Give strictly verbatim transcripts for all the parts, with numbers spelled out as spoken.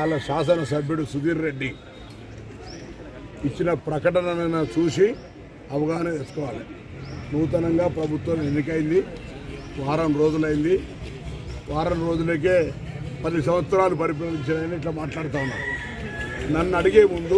వాళ్ళ శాసనసభ్యుడు సుధీర్ రెడ్డి ఇచ్చిన ప్రకటనను చూసి అవగాహన తెచ్చుకోవాలి. నూతనంగా ప్రభుత్వం ఎన్నికైంది, వారం రోజులైంది. వారం రోజులకే పది సంవత్సరాలు పరిపాలించాలని ఇట్లా మాట్లాడుతూ ఉన్నారు. నన్ను అడిగే ముందు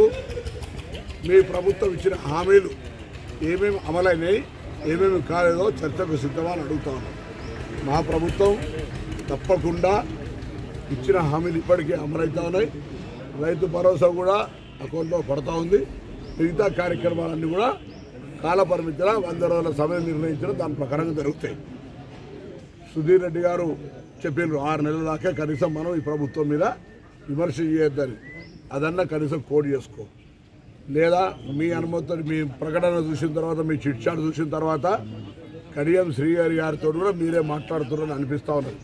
మీ ప్రభుత్వం ఇచ్చిన హామీలు ఏమేమి అమలైనాయి, ఏమేమి కాలేదో చర్చకు సిద్ధమని అడుగుతా ఉన్నాం. మా ప్రభుత్వం తప్పకుండా ఇచ్చిన హామీలు ఇప్పటికీ అమలవుతూ ఉన్నాయి. రైతు భరోసా కూడా అకౌంట్లో పడుతూ ఉంది. మిగతా కార్యక్రమాలన్నీ కూడా కాలపరిమితిలో వంద రోజుల సమయం నిర్ణయించడం దాని ప్రకారంగా జరుగుతాయి. సుధీర్ రెడ్డి గారు చెప్పినారు ఆరు నెలల దాకా కనీసం మనం ఈ ప్రభుత్వం మీద విమర్శ చేయొద్దని. అదన్నా కనీసం కోడ్ చేసుకో, లేదా మీ అనుమతితో మీ ప్రకటన చూసిన తర్వాత మీ చిట్చాట్ చూసిన తర్వాత కడియం శ్రీహరి గారితో కూడా మీరే మాట్లాడుతున్నారని అనిపిస్తూ ఉన్నది.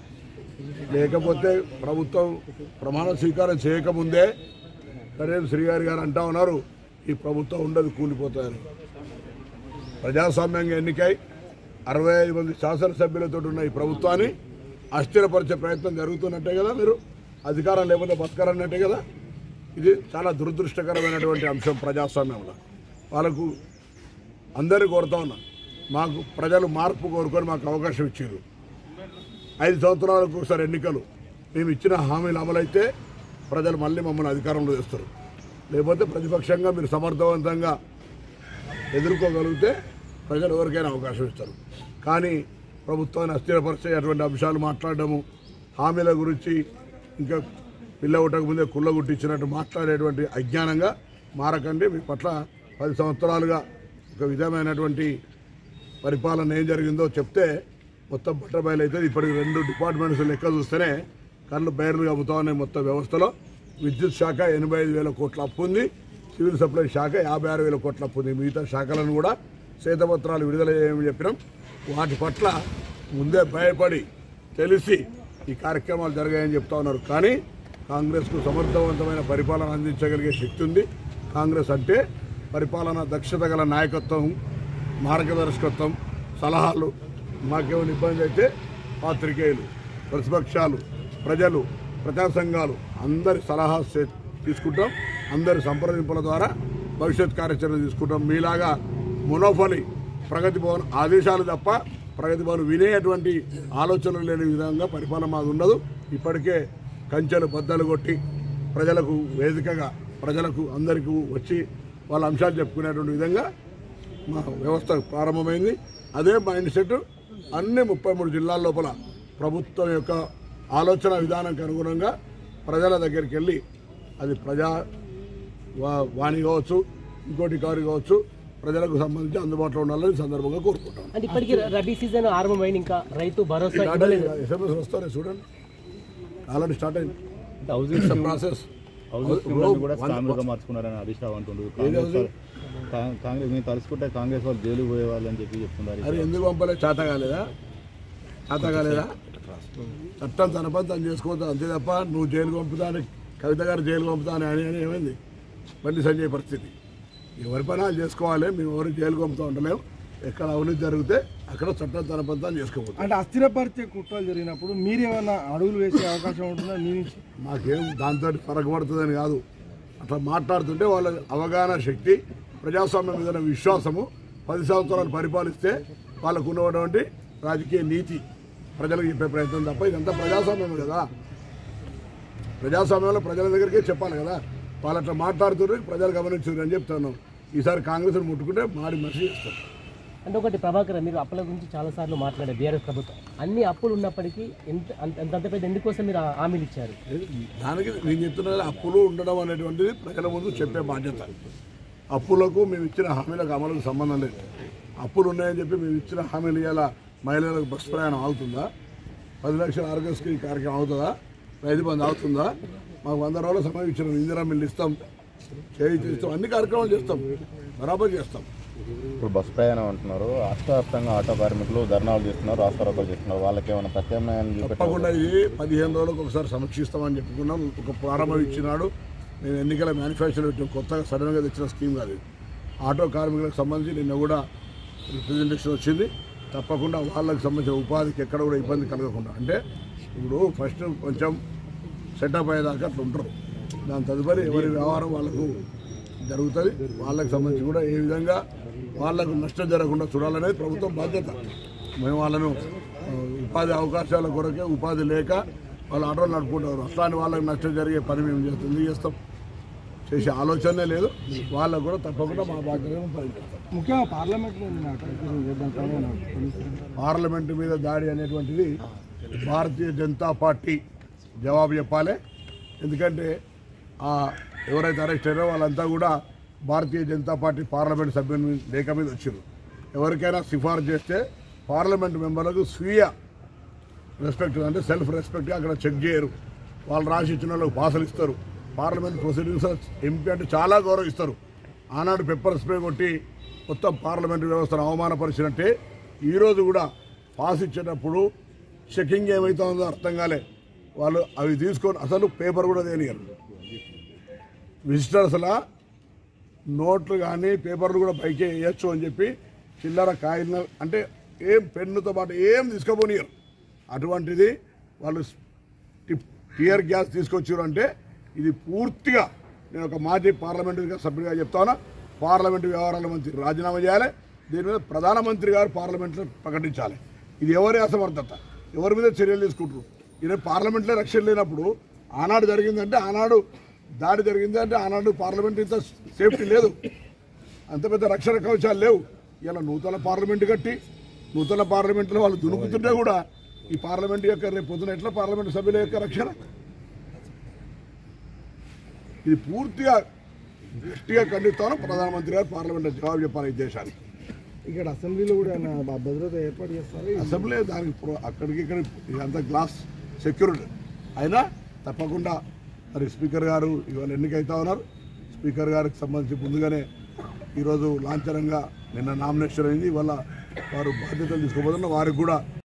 లేకపోతే ప్రభుత్వం ప్రమాణ స్వీకారం చేయకముందే కడియం శ్రీహరి గారు అంటా ఉన్నారు ఈ ప్రభుత్వం ఉండదు, కూలిపోతాయని. ప్రజాస్వామ్యంగా ఎన్నికై అరవై ఐదు మంది శాసనసభ్యులతో ఉన్న ఈ ప్రభుత్వాన్ని అస్థిరపరిచే ప్రయత్నం జరుగుతున్నట్టే కదా, మీరు అధికారం లేకపోతే బతకాలన్నట్టే కదా. ఇది చాలా దురదృష్టకరమైనటువంటి అంశం ప్రజాస్వామ్యంలో. వాళ్ళకు అందరూ కోరుతా ఉన్నా, మాకు ప్రజలు మార్పు కోరుకొని మాకు అవకాశం ఇచ్చారు. ఐదు సంవత్సరాలకు ఒకసారి ఎన్నికలు, మేము ఇచ్చిన హామీలు అమలైతే ప్రజలు మళ్ళీ మమ్మల్ని అధికారంలో తెస్తారు. లేకపోతే ప్రతిపక్షంగా మీరు సమర్థవంతంగా ఎదుర్కోగలిగితే ప్రజలు ఎవరికైనా అవకాశం ఇస్తారు. కానీ ప్రభుత్వాన్ని అస్థిరపరిచే అటువంటి అంశాలు మాట్లాడడము, హామీల గురించి ఇంకా పిల్ల ఉట్టక ముందే కుళ్ళ గుట్టించినట్టు మాట్లాడేటువంటి అజ్ఞానంగా మారకండి. మీ పట్ల పది సంవత్సరాలుగా ఒక విధమైనటువంటి పరిపాలన ఏం జరిగిందో చెప్తే మొత్తం బట్టబయలు అవుతుంది. ఇప్పటికి రెండు డిపార్ట్మెంట్స్ లెక్క చూస్తేనే కళ్ళు బయర్లుగా అమ్ముతా ఉన్నాయి. మొత్తం వ్యవస్థలో విద్యుత్ శాఖ ఎనభై ఐదు వేల కోట్ల అప్పు ఉంది, సివిల్ సప్లై శాఖ యాభై ఆరు వేల కోట్ల అప్పు ఉంది. మిగతా శాఖలను కూడా శ్వేతపత్రాలు విడుదల చేయమని చెప్పినాం. వాటి పట్ల ముందే భయపడి తెలిసి ఈ కార్యక్రమాలు జరిగాయని చెప్తా ఉన్నారు. కానీ కాంగ్రెస్కు సమర్థవంతమైన పరిపాలన అందించగలిగే శక్తి ఉంది. కాంగ్రెస్ అంటే పరిపాలన దక్షత గల నాయకత్వం, మార్గదర్శకత్వం, సలహాలు. మాకేమైనా ఇబ్బంది అయితే పాత్రికేయులు, ప్రతిపక్షాలు, ప్రజలు, ప్రజా సంఘాలు అందరి సలహా తీసుకుంటాం. అందరి సంప్రదింపుల ద్వారా భవిష్యత్ కార్యాచరణ తీసుకుంటాం. మీలాగా మునోఫలి ప్రగతి భవన్ ఆదేశాలు తప్ప ప్రగతి భవన్ వినేటువంటి ఆలోచనలు లేని విధంగా పరిపాలన మాది ఉండదు. ఇప్పటికే కంచెలు బద్దలు కొట్టి ప్రజలకు వేదికగా ప్రజలకు అందరికీ వచ్చి వాళ్ళ అంశాలు చెప్పుకునేటువంటి విధంగా మా వ్యవస్థ ప్రారంభమైంది. అదే మైండ్ సెట్ అన్ని ముప్పై మూడు జిల్లాల లోపల ప్రభుత్వం యొక్క ఆలోచన విధానానికి అనుగుణంగా ప్రజల దగ్గరికి వెళ్ళి అది ప్రజా వాణి కావచ్చు, ఇంకోటి కారు కావచ్చు, ప్రజలకు సంబంధించి అందుబాటులో ఉండాలని సందర్భంగా కోరుకుంటాం. అంటే ఇప్పటికీ రబీ సీజన్ ఆరంభమైంది, ఇంకా రైతు భరోసా ఎస్ఎంఎస్ వస్తారే చూడండి, ఆల్రెడీ స్టార్ట్ అయింది ప్రాసెస్. మార్చుకున్నారని హరీష్ రావు అంటుండ్రు. కాంగ్రెస్ మేము తలుసుకుంటే కాంగ్రెస్ వాళ్ళు జైలు పోయేవాళ్ళని చెప్పి చెప్తున్నారు. అది ఎందుకు పంపలే? చేత కాలేదా? చేత కాలేదా? చట్టం తన పని తను చేసుకోవద్దు అంతే తప్ప నువ్వు జైలు పంపుతా అని కవిత గారు జైలు పంపుతా అని అని అని ఏమైంది బండి సంజయ్ పరిస్థితి. ఎవరి పని వాళ్ళు చేసుకోవాలి. మేము ఎవరికి జైలు పంపుతూ ఉండలేము. ఎక్కడ అవినీతి జరిగితే అక్కడ చట్టం తన పని తను చేసుకోవచ్చు. అంటే అస్థిరపరిచే కుట్రలు జరిగినప్పుడు మీరేమన్నా అడుగులు వేసే అవకాశం ఉంటుందా మీ నుంచి? మాకేం దాంతో పరగబడుతుందని కాదు, అట్లా మాట్లాడుతుంటే వాళ్ళ అవగాహన శక్తి, ప్రజాస్వామ్యం మీద విశ్వాసము, పది సంవత్సరాలు పరిపాలిస్తే వాళ్ళకు ఉన్నటువంటి రాజకీయ నీతి ప్రజలకు చెప్పే ప్రయత్నం తప్ప ఇదంతా ప్రజాస్వామ్యం కదా. ప్రజాస్వామ్యంలో ప్రజల దగ్గరికే చెప్పాలి కదా. వాళ్ళు అట్లా మాట్లాడుతున్నారు, ప్రజలు గమనించారు అని చెప్తున్నాం. ఈసారి కాంగ్రెస్ను ముట్టుకుంటే మాడి మసి చేస్తారు. అంటే ఒకటి ప్రభాకర్, మీరు అప్పుల గురించి చాలాసార్లు మాట్లాడారు. బీఆర్ఎస్ ప్రభుత్వం అన్ని అప్పులు ఉన్నప్పటికీ ఎంత అంత పెద్ద ఎందుకోసం మీరు హామీలు ఇచ్చారు? దానికి నేను చెప్తున్నా, అప్పులు ఉండడం అనేటువంటిది ప్రజల ముందు చెప్పే బాధ్యత. అప్పులకు మేము ఇచ్చిన హామీలకు అమలుకు సంబంధం లేదు. అప్పులు ఉన్నాయని చెప్పి మేము ఇచ్చిన హామీలు ఇవాళ మహిళలకు బస్ ప్రయాణం అవుతుందా? పది లక్షల ఆరోగ్యశ్రీ కార్యక్రమం అవుతుందా? రైతు బంధు అవుతుందా? మాకు వంద రోజుల సమయం ఇచ్చిన ఇందిరా మిల్లు ఇస్తాం, చేయి ఇస్తాం, అన్ని కార్యక్రమాలు చేస్తాం, బరాబర్ చేస్తాం. ఇప్పుడు బస్ ప్రయాణం అంటున్నారు, రాష్ట్ర వ్యాప్తంగా ఆటో కార్మికులు ధర్నాలు చేస్తున్నారు, రాస్తారోకోలు చేస్తున్నారు. వాళ్ళకి ఏమైనా ప్రత్యామ్నాయాన్ని తప్పకుండా ఇది పదిహేను రోజులకు ఒకసారి సమీక్షిస్తామని చెప్పుకున్నాం. ఒక ప్రారంభం ఇచ్చినాడు. మేము ఎన్నికల మేనిఫెస్టోలో పెట్టిన కొత్తగా సడన్గా తెచ్చిన స్కీమ్ కాదు. ఆటో కార్మికులకు సంబంధించి నిన్న కూడా రిప్రజెంటేషన్ వచ్చింది. తప్పకుండా వాళ్ళకి సంబంధించిన ఉపాధికి ఎక్కడ కూడా ఇబ్బంది కలగకుండా, అంటే ఇప్పుడు ఫస్ట్ కొంచెం సెటప్ అయ్యేదాకా అట్లా ఉంటారు. దాని తదుపరి ఎవరి వ్యవహారం వాళ్ళకు జరుగుతుంది. వాళ్ళకి సంబంధించి కూడా ఏ విధంగా వాళ్ళకు నష్టం జరగకుండా చూడాలనేది ప్రభుత్వం బాధ్యత. మేము వాళ్ళను ఉపాధి అవకాశాల కొరకే ఉపాధి లేక వాళ్ళు ఆటోలు నడుపుకుంటారు. అట్లాంటి వాళ్ళకి నష్టం జరిగే పని మేము చేస్తుంది చేస్తాం, చేసే ఆలోచనే లేదు. వాళ్ళకు కూడా తప్పకుండా మా బాధ్యతను పనిచేస్తాం. ముఖ్యంగా పార్లమెంట్లో పార్లమెంటు మీద దాడి అనేటువంటిది భారతీయ జనతా పార్టీ జవాబు చెప్పాలి. ఎందుకంటే ఎవరైతే అరెస్ట్ అయ్యారో వాళ్ళంతా కూడా భారతీయ జనతా పార్టీ పార్లమెంట్ సభ్యుల లేఖ మీద వచ్చారు. ఎవరికైనా సిఫార్సు చేస్తే పార్లమెంట్ మెంబర్లకు స్వీయ రెస్పెక్ట్ అంటే సెల్ఫ్ రెస్పెక్ట్గా అక్కడ చెక్ చేయరు. వాళ్ళు రాసి ఇచ్చిన వాళ్ళకి పాసలు ఇస్తారు. పార్లమెంట్ ప్రొసీడింగ్స్ ఎంపీ అంటే చాలా గౌరవిస్తారు. ఆనాడు పెప్పర్ స్ప్రే కొట్టి మొత్తం పార్లమెంటరీ వ్యవస్థను అవమానపరిచినట్టే ఈరోజు కూడా పాస్ ఇచ్చేటప్పుడు చెకింగ్ ఏమవుతుందో అర్థం కాలే. వాళ్ళు అవి తీసుకొని అసలు పేపర్ కూడా తేలియరు. విజిటర్స్లా నోట్లు కానీ పేపర్లు కూడా పైకి వేయచ్చు అని చెప్పి చిల్లర కాయిన్ అంటే ఏం పెన్నుతో పాటు ఏం తీసుకోపోనియరు. అటువంటిది వాళ్ళు టియర్ గ్యాస్ తీసుకొచ్చారు అంటే ఇది పూర్తిగా నేను ఒక మాజీ పార్లమెంటరీ సభ్యుడిగా చెప్తాను. పార్లమెంటు వ్యవహారాల మంత్రి రాజీనామా చేయాలి. దీని మీద ప్రధానమంత్రి గారు పార్లమెంట్లో ప్రకటించాలి. ఇది ఎవరి అసమర్థత, ఎవరి మీద చర్యలు తీసుకుంటారు. ఈరోజు పార్లమెంట్లో రక్షణ లేనప్పుడు ఆనాడు జరిగిందంటే ఆనాడు దాడి జరిగింది అంటే ఆనాడు పార్లమెంట్ ఇంత సేఫ్టీ లేదు, అంత పెద్ద రక్షణ కవచాలు లేవు. ఇలా నూతన పార్లమెంటు కట్టి నూతన పార్లమెంట్లో వాళ్ళు దునుకుతుంటే కూడా ఈ పార్లమెంట్ యొక్క రేపు పొద్దున ఎట్లా పార్లమెంటు సభ్యుల యొక్క రక్షణ? ఇది పూర్తిగా గట్టిగా ఖండిస్తాను. ప్రధానమంత్రి గారు పార్లమెంట్లో జవాబు చెప్పాలి ఈ దేశానికి. ఇక్కడ అసెంబ్లీలో కూడా భద్రత ఏర్పాటు చేస్తారు. అసెంబ్లీ దానికి అక్కడికి ఇక్కడ ఇదంతా గ్లాస్ సెక్యూరిటీ అయినా తప్పకుండా మరి స్పీకర్ గారు ఇవాళ ఎన్నికైతా ఉన్నారు. స్పీకర్ గారికి సంబంధించి ముందుగానే ఈరోజు లాంఛనంగా నిన్న నామినేషన్ అయింది. ఇవాళ వారు బాధ్యతలు తీసుకోబోతున్నారు. వారికి కూడా